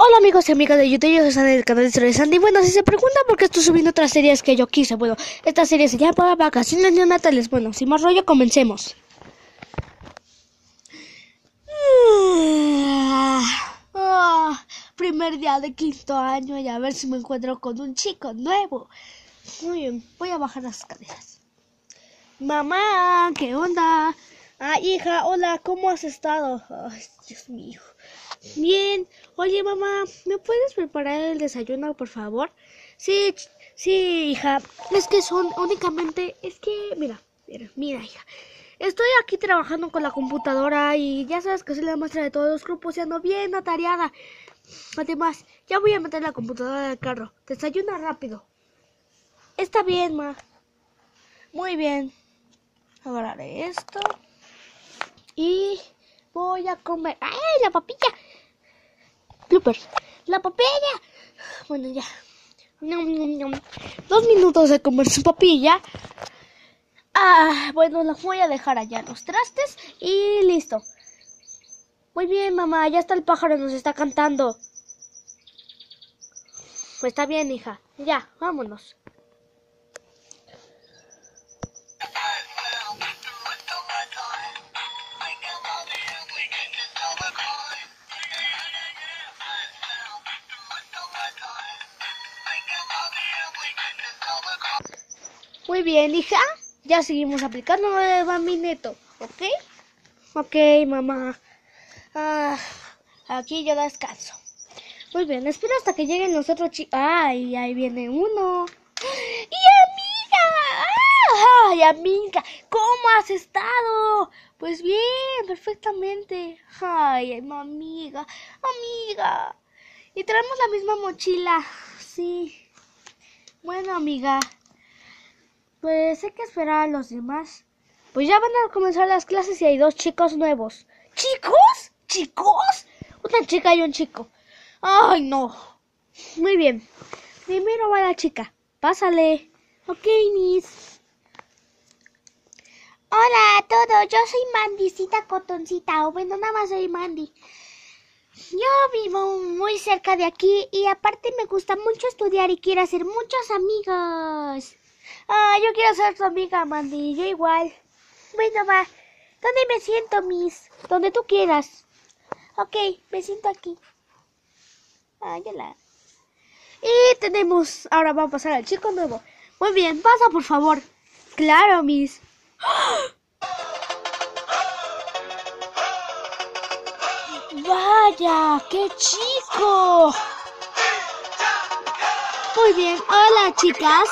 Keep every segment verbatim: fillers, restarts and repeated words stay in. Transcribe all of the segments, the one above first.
Hola amigos y amigas de YouTube, yo soy del canal de Historia de Sandy. Bueno, si se preguntan por qué estoy subiendo otras series que yo quise, bueno, esta serie se llama Vacaciones Neonatales. Bueno, sin más rollo, comencemos. Oh, primer día de quinto año y a ver si me encuentro con un chico nuevo. Muy bien, voy a bajar las escaleras. Mamá, ¿qué onda? Ah, hija, hola, ¿cómo has estado? Ay, Dios mío. Bien. Oye, mamá, ¿me puedes preparar el desayuno, por favor? Sí, sí, hija. Es que son únicamente... Es que, mira, mira, mira, hija. Estoy aquí trabajando con la computadora y ya sabes que soy la maestra de todos los grupos y ando bien atareada. Además, ya voy a meter la computadora del carro. Desayuna rápido. Está bien, ma. Muy bien. Agarraré esto. Y voy a comer. ¡Ay, la papilla! Bloopers. ¡La papilla! Bueno, ya. Dos minutos de comer su papilla. Ah, bueno, los voy a dejar allá los trastes y listo. Muy bien, mamá. Ya está el pájaro, nos está cantando. Pues está bien, hija. Ya, vámonos. Muy bien, hija. Ya seguimos aplicando lo de Bambineto, ¿ok? Ok, mamá. Ah, aquí yo descanso. Muy bien, espero hasta que lleguen los otros chicos. ¡Ay, ahí viene uno! ¡Y amiga! ¡Ay, amiga! ¿Cómo has estado? Pues bien, perfectamente. ¡Ay, amiga! ¡Amiga! Y traemos la misma mochila. Sí. Bueno, amiga. Pues hay que esperar a los demás. Pues ya van a comenzar las clases y hay dos chicos nuevos. ¿Chicos? ¿Chicos? Una chica y un chico. ¡Ay, no! Muy bien. Primero va la chica. Pásale. Ok, Miss. Hola a todos. Yo soy Mandycita Cotoncita. O bueno, nada más soy Mandy. Yo vivo muy cerca de aquí y aparte me gusta mucho estudiar y quiero hacer muchos amigos. Ah, yo quiero ser tu amiga, Mandy. Yo igual. Bueno, va. ¿Dónde me siento, Miss? Donde tú quieras. Ok, me siento aquí. Ah, ya la... Y tenemos... Ahora vamos a pasar al chico nuevo. Muy bien, pasa, por favor. Claro, Miss. ¡Vaya! ¡Qué chico! Muy bien. Hola, chicas.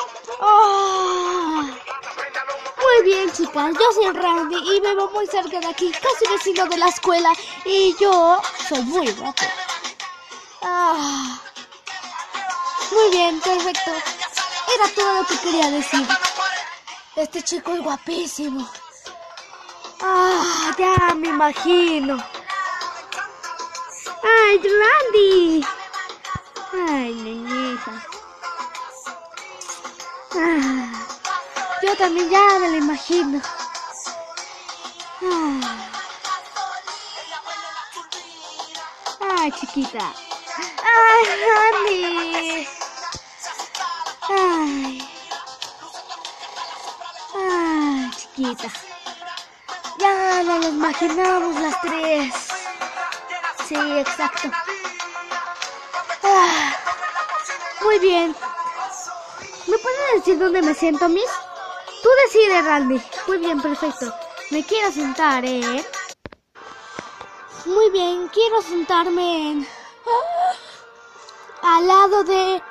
Oh. Muy bien, chicas. Yo soy Randy y vivo muy cerca de aquí, casi vecino de la escuela. Y yo soy muy guapo. Ah. Muy bien, perfecto. Era todo lo que quería decir. Este chico es guapísimo. Ah, ya me imagino. ¡Ay, Randy! ¡Ay, niñita! Ah, yo también ya me lo imagino. Ah. ¡Ay, chiquita! ¡Ay, Randy! ¡Ay! ¡Ay, chiquita! Ya nos lo imaginamos las tres. Sí, exacto. Ah, muy bien. ¿Me puedes decir dónde me siento, Miss? Tú decides, Randy. Muy bien, perfecto. Me quiero sentar, ¿eh? Muy bien, quiero sentarme en... al lado de...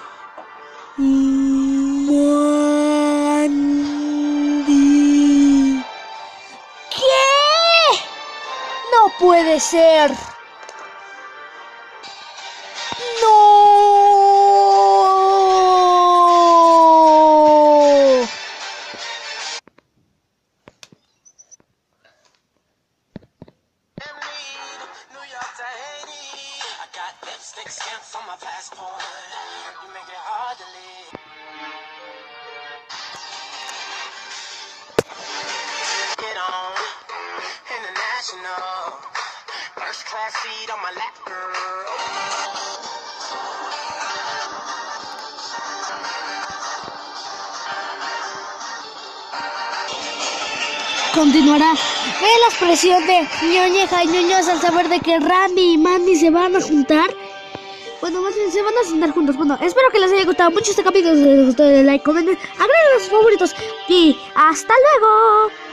Mandy. ¿Qué? No puede ser. First class seat on my lap, girl. continuará. Ve la expresión de ñoñeja y ñoños al saber de que Randy y Mandy se van a juntar. Bueno, más bien se van a sentar juntos. Bueno, espero que les haya gustado mucho este capítulo. Si les gustó, denle like, comenten, agreguen a sus favoritos. Y hasta luego.